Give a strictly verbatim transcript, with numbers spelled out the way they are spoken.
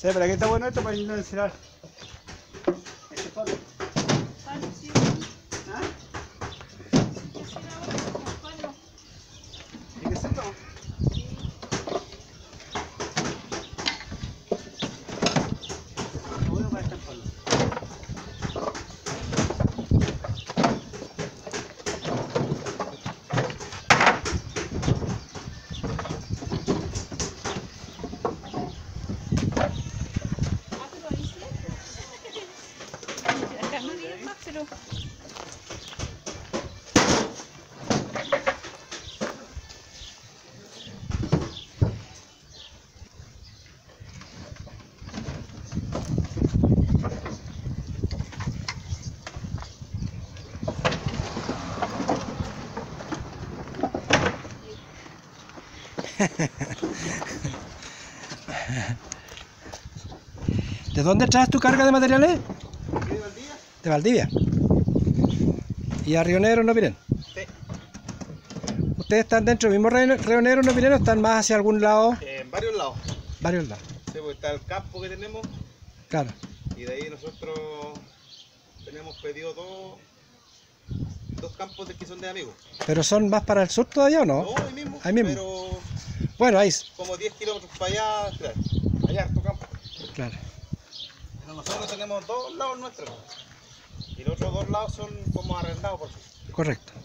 Sí, pero aquí está bueno esto para irnos a encerar. Este foto. ¿Ah? ¿Y qué es esto? Bueno para estamparlo. Pero... ¿De dónde traes tu carga de materiales? ¿De Valdivia? De Valdivia. ¿Y a Río Negro no vienen? Sí. ¿Ustedes están dentro del mismo Río Negro no vienen o están más hacia algún lado? Eh, en varios lados. Varios lados. Sí, porque está el campo que tenemos. Claro. Y de ahí nosotros tenemos pedido dos, dos campos de que son de amigos. ¿Pero son más para el sur todavía o no? No, ahí mismo. Ahí mismo. Pero Bueno, ahí. como diez kilómetros para allá, claro. Allá harto campo. Claro. Pero nosotros tenemos dos lados nuestros. Y los otros dos lados son como arrendados por sí. Correcto.